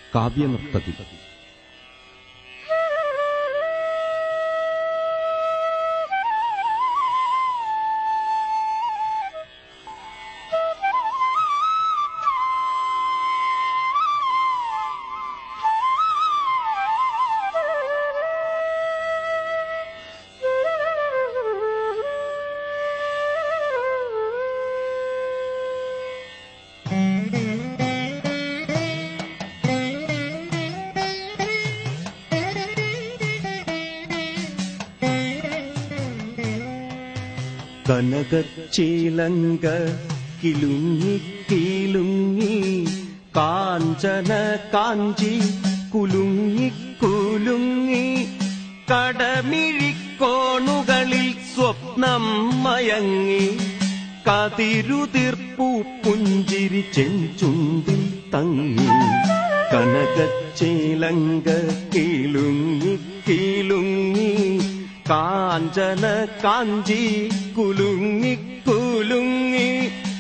കാവ്യനർത്തകി. കനകച്ചീലങ്ക കിലുങ്ങി കിലുങ്ങി കാഞ്ചന കാഞ്ചി കുലുങ്ങി കുലുങ്ങി കടമിഴിക്കോണുകളിൽ സ്വപ്നം മയങ്ങി കതിരുതിർപ്പൂ പുഞ്ചിരി ചെഞ്ചുണ്ടിൽ തങ്ങി. കനകച്ചീലങ്ക കിലുങ്ങി കിലുങ്ങി കാഞ്ചന കാഞ്ചി കുലുങ്ങി കുലുങ്ങി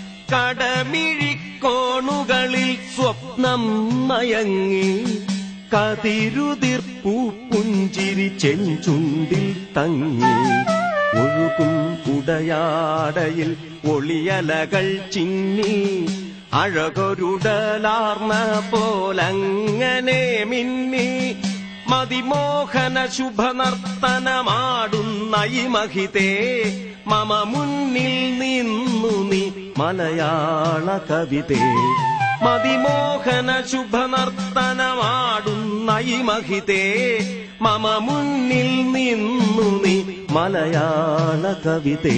കടമിഴിക്കോണുകളിൽ സ്വപ്നം മയങ്ങി കതിരുതിർപ്പൂ പുഞ്ചിരി ചെഞ്ചുണ്ടിൽ തങ്ങി. ഒഴുകും ഉടയാടയിൽ ഒളിയലകൾ ചിന്നി അഴകൊരുടലാർന്ന പോലങ്ങനെ മിന്നി മതിമോഹന ശുഭനർത്തനമാടുന്ന ഈ മഹിതേ മമ മുന്നിൽ നിന്നു നീ മലയാള കവിതേ. മതിമോഹന ശുഭനർത്തനമാടുന്ന ഈ മഹിതേ മമ മുന്നിൽ നിന്നു നീ മലയാള കവിതേ.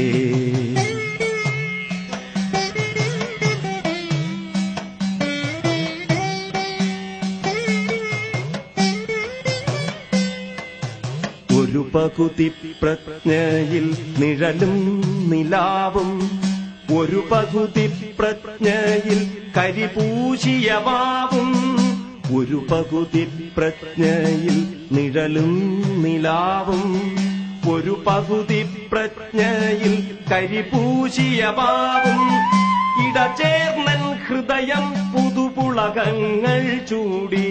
ഒരു പകുതി പ്രജ്ഞയിൽ നിഴലും നിലാവും, ഒരു പകുതി പ്രജ്ഞയിൽ കരിപൂശിയ വാവും. ഒരു പകുതി പ്രജ്ഞയിൽ നിഴലും നിലാവും, ഒരു പകുതി പ്രജ്ഞയിൽ കരിപൂശിയ വാവും. ഇടചേർന്നൻ ഹൃദയം പുതുപുളകങ്ങൾ ചൂടി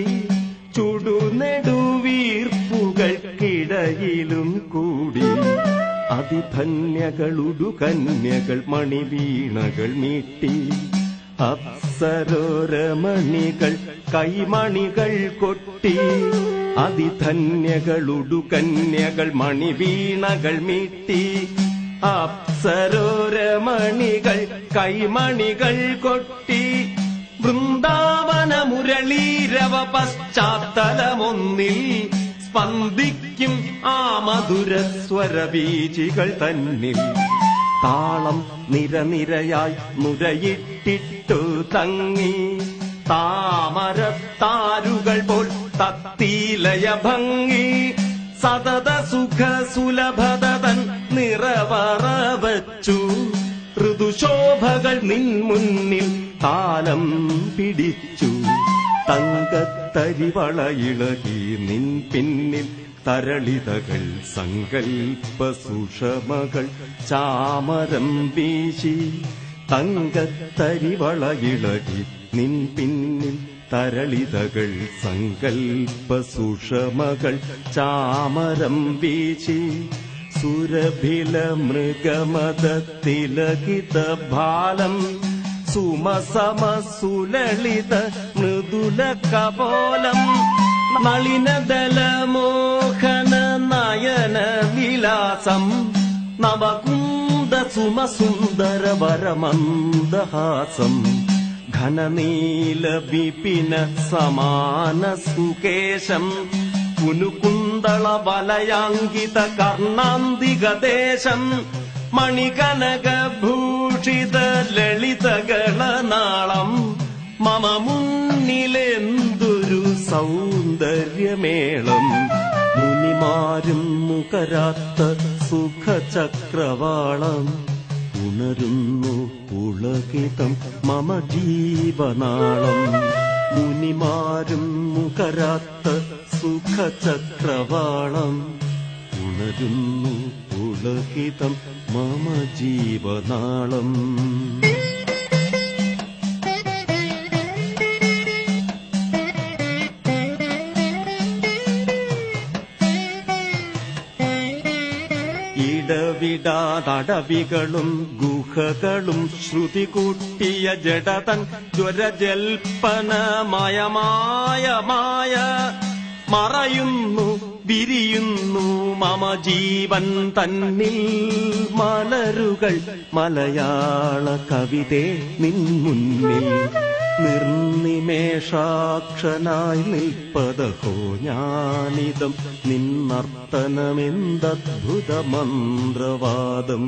ചുടുനെടുവീർപ്പുകൾക്കിടയിലും കൂടി. അതിധന്യകളുടു കന്യകൾ മണിവീണകൾ മീട്ടി, അപ്സരോരമണികൾ കൈമണികൾ കൊട്ടി. അതിധന്യകളുടു കന്യകൾ മണിവീണകൾ മീട്ടി, അപ്സരോരമണികൾ കൈമണികൾ കൊട്ടി. വൃന്ദാവന മുരളീരവ പശ്ചാത്തലമൊന്നിൽ സ്പന്ദിക്കും ആ മധുരസ്വരബീജികൾ തന്നിൽ. താളം നിരനിരയായി നുരയിട്ടിട്ടു തങ്ങി, താമരത്താരുകൾ പോൽ തത്തീലയ ഭംഗി. സതത സുഖ സുലഭതൻ നിറവറ വച്ചു, ഋതുശോഭകൾ നിൻ മുന്നിൽ താലം പിടിച്ചു. തങ്കത്തരിവളയിളകി നിൻ പിന്നിൽ തരളിതകൾ സങ്കൽപ്പ സുഷമകൾ ചാമരം വീശി. തങ്കത്തരിവളയിളകി നിൻ പിന്നിൽ തരളിതകൾ സങ്കൽപ്പ സുഷമകൾ ചാമരം വീശി. സുരഭില മൃഗമത തിലകിത ഭാലം, സുമസമ സുലളിത മൃദുല കപോലം. നളിനദല മോഹന നയന വിലാസം, നവകുന്ദ സുമസുന്ദര വരമന്ദഹാസം. ഘനനീല വിപിന സമാന സുകേശം, കുനുകുന്തള വലയാങ്കിത കർണാന്തികദേശം. മണികനക ഭൂഷിത ലളിതഗളനാളം, മമ മുന്നിലെന്തൊരു സൗന്ദര്യമേളം. മുനിമാരും മുഖരാത്ത സുഖചക്രവാളം, ഉണരുന്നു പുളകിതം മമ ജീവനാളം. മുനിമാരും മുഖരാത്ത സുഖചക്രവാളം, ഉണരുന്നു പുളകിതം മമ ജീവനാളം. ഇടവിടാതടവികളും ഗുഹകളും ശ്രുതി കൂട്ടിയ ജഡതൻ ജ്വരജൽപ്പനമയമായ മറയുന്നു വിരിയുന്നു മമ ജീവൻ തന്നിൽ മലരുകൾ മലയാള കവിതേ നിൻ മുന്നിൽ നിർനിമേഷാക്ഷനായി നിൽപ്പതഹോ ഞാനിതം നിന്നർത്തനമെന്തദ്ഭുത മന്ത്രവാദം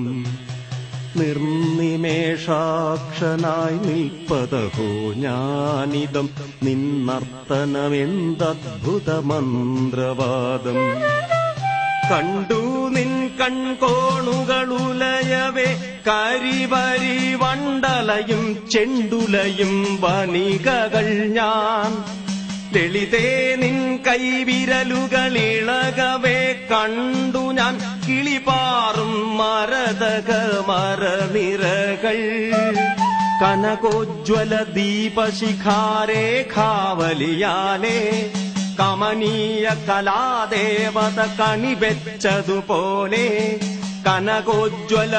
നിർനിമേഷാക്ഷനായി നിൽപ്പതഹോ ഞാനിതം നിന്നർത്തനമെന്തദ്ഭുത മന്ത്രവാദം കണ്ടു നിൻ കൺകോണുകളുലയവേ കരിവരി വണ്ടലയും ചെണ്ടുലയും വനികകൾ ഞാൻ ലളിതേ നിൻ കൈവിരലുകളിളകവേ കണ്ടു ഞാൻ കിളിപാറും മരതക മരനിരകൾ കനകോജ്വല ദീപശിഖാരേഖാവലിയാലേ കമനീയ കലാദേവത കണിവെച്ചതുപോലെ കനകോജ്വല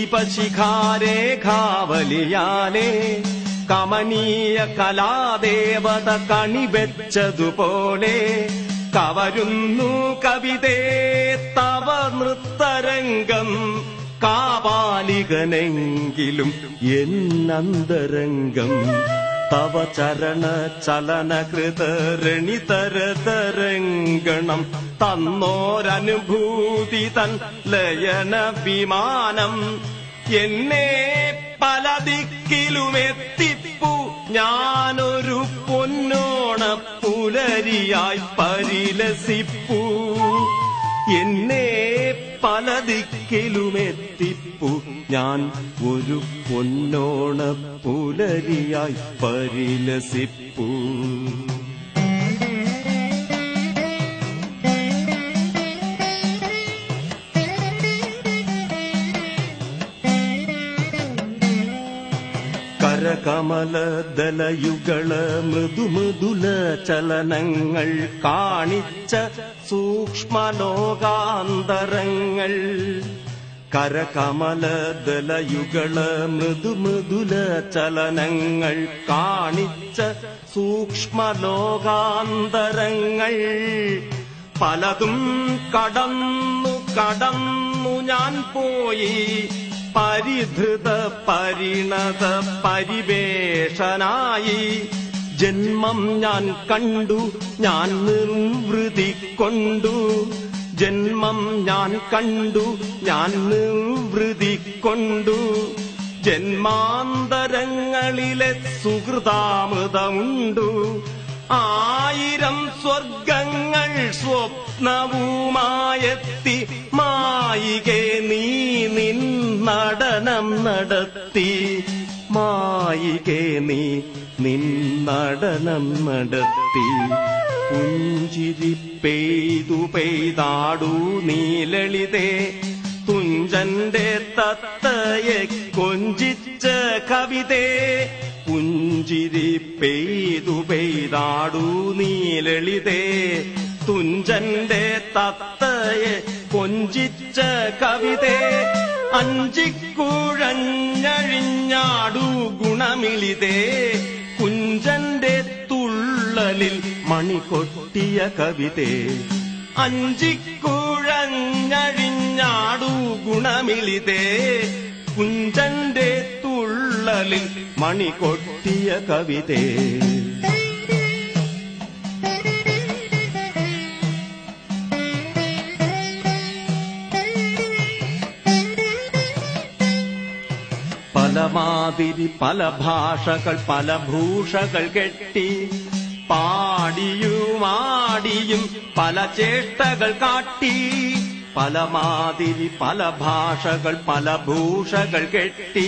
ദീപശിഖാരേഖാവലിയാലേ കമനീയ കലാദേവത കണിവെച്ചതുപോലെ കവരുന്നു കവിതേ തവ നൃത്തരംഗം കാപാലികനെങ്കിലും എന്നന്തരംഗം തവ ചരണ ചലനകൃതരണിതരതരംഗണം തന്നോരനുഭൂതി തൻ ലയന വിമാനം എന്നെ പല ദിക്കിലുമെത്തിപ്പു ഞാനൊരു പൊന്നോണ പുലരിയായി പരിലസിപ്പൂ എന്നെ പല ദിക്കിലുമെത്തിപ്പു ഞാൻ ഒരു പൊന്നോണ പുലരിയായി പരിലസിപ്പൂ കരകമലദലയുഗള മൃദുമൃദുല ചലനങ്ങൾ കാണിച്ച സൂക്ഷ്മലോകാന്തരങ്ങൾ കരകമലദലയുഗള മൃദുമൃദുല ചലനങ്ങൾ കാണിച്ച സൂക്ഷ്മലോകാന്തരങ്ങൾ പലതും കടന്നു ഞാൻ പോയി പരിധൃത പരിണത പരിവേഷനായി ജന്മം ഞാൻ കണ്ടു ഞാൻ നിർവൃതി കൊണ്ടു ജന്മം ഞാൻ കണ്ടു ഞാൻ നിർവൃതി കൊണ്ടു ജന്മാന്തരങ്ങളിലെ സുഹൃതാമൃതമുണ്ടു ആയിരം സ്വർഗങ്ങൾ സ്വപ്നവുമായെത്തി മായികേ നീ നിൻ നടനം നടത്തി മായികേ നീ നിൻ നടനം നടത്തി പുഞ്ചിരി പെയ്താടൂ നീ ലളിതേ തുഞ്ചന്റെ തത്തയെ കൊഞ്ചിച്ച കവിതേ പുഞ്ചിരി പെയ്താടൂ നീ ലളിതേ തുഞ്ചന്റെ തത്തയെ കൊഞ്ചിച്ച കവിതേ അഞ്ചിക്കുഴഞ്ഞഴിഞ്ഞാടൂ ഗുണമിളിതേ കുഞ്ചന്റെ തുള്ളലിൽ മണികൊട്ടിയ കവിതേ അഞ്ചിക്കുഴഞ്ഞഴിഞ്ഞാടൂ ഗുണമിളിതേ കുഞ്ചന്റെ തുള്ളലിൽ മണികൊട്ടിയ കവിതേ പലമാതിരി പല ഭാഷകൾ പല ഭൂഷകൾ കെട്ടി പാടിയുമാടിയും പല ചേഷ്ടകൾ കാട്ടി പലമാതിരി പല ഭാഷകൾ പല ഭൂഷകൾ കെട്ടി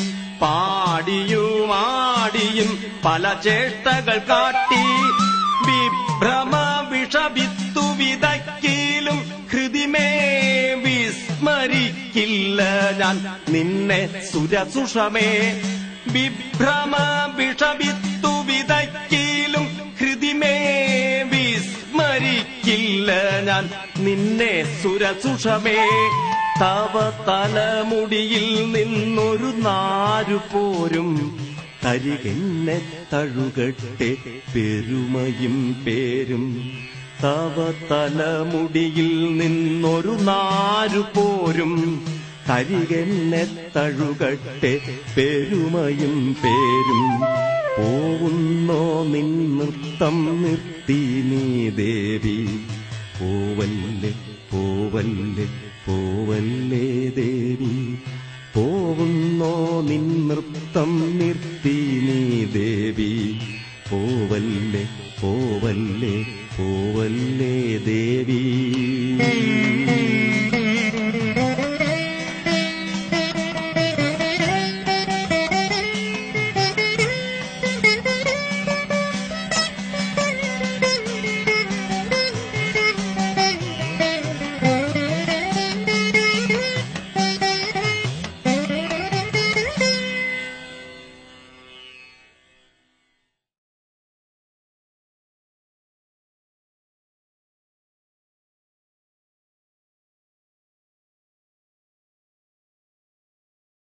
പാടിയുമാടിയും പല ചേഷ്ടകൾ കാട്ടി വിഭ്രമ വിഷവിത്തു വിതയ്ക്കിലും ഹൃദിമേ വിസ്മരിക്കില്ല ഞാൻ നിന്നെ സുരസുഷമേ വിഭ്രമ വിഷവിത്തു വിതയ്ക്കിലും ഹൃദിമേ വിസ്മരിക്കില്ല ഞാൻ നിന്നെ സുരസുഷമേ തവ തലമുടിയിൽ നിന്നൊരു നാരു പോരും തരികെന്നെ തഴുകട്ടെ പെരുമയും പേരും. തവ തലമുടിയിൽ നിന്നൊരു നാരു പോരും തരികെന്നെ തഴുകട്ടെ പെരുമയും പേരും. പോവുന്നോ നിൻ നൃത്തം നിർത്തി നീ ദേവി, പോവല്ലേ പോവല്ലേ പോവല്ലേ ദേവി. പോവുന്നോ നിൻ നൃത്തം നിർത്തി നീ ദേവി, പോവല്ലേ പോവല്ലേ പോവല്ലേ ദേവി.